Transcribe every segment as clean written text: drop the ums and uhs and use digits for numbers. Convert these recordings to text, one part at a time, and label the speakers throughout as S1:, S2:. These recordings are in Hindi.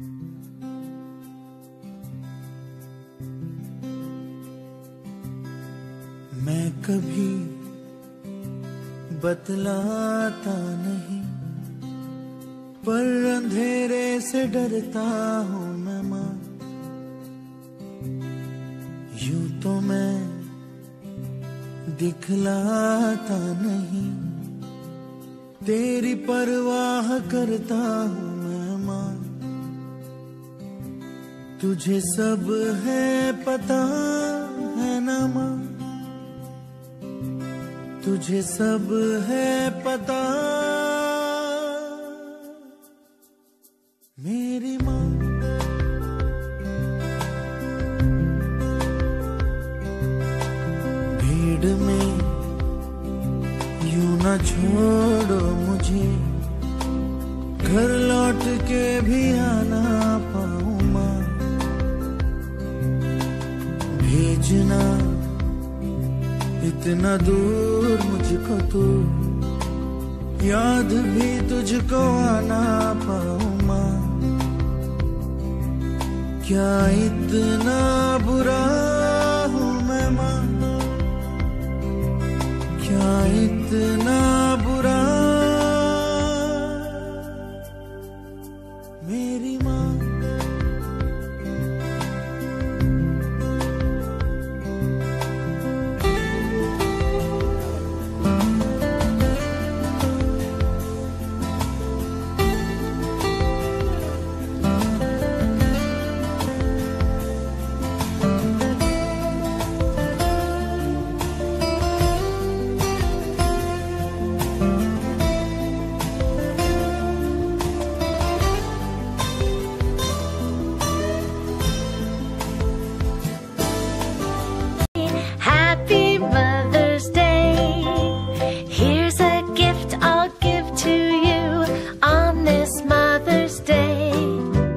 S1: मैं कभी बतलाता नहीं, पर अंधेरे से डरता हूँ मैं माँ। यूं तो मैं दिखलाता नहीं, तेरी परवाह करता हूँ मैं माँ। तुझे सब है पता है ना माँ, तुझे सब है पता मेरी माँ। भीड़ में यूं ना छोड़ो मुझे, घर लौट के भी आना पाऊँ माँ। भेजना इतना दूर मुझको तो, याद भी तुझको आना पाऊँ माँ। क्या इतना बुरा हूँ मैं माँ, क्या इतना बुरा मेरी माँ।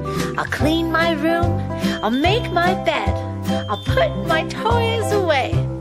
S2: I'll clean my room, I'll make my bed, I'll put my toys away.